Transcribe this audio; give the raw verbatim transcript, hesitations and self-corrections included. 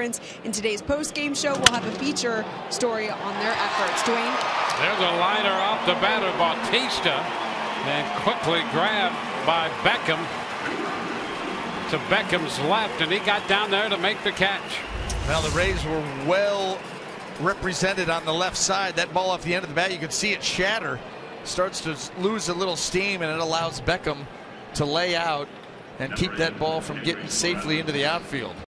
In today's post-game show, we'll have a feature story on their efforts. Dwayne? There's a liner off the batter, Bautista, and quickly grabbed by Beckham to Beckham's left, and he got down there to make the catch. Well, the Rays were well represented on the left side. That ball off the end of the bat, you can see it shatter. Starts to lose a little steam, and it allows Beckham to lay out and keep that ball from getting safely into the outfield.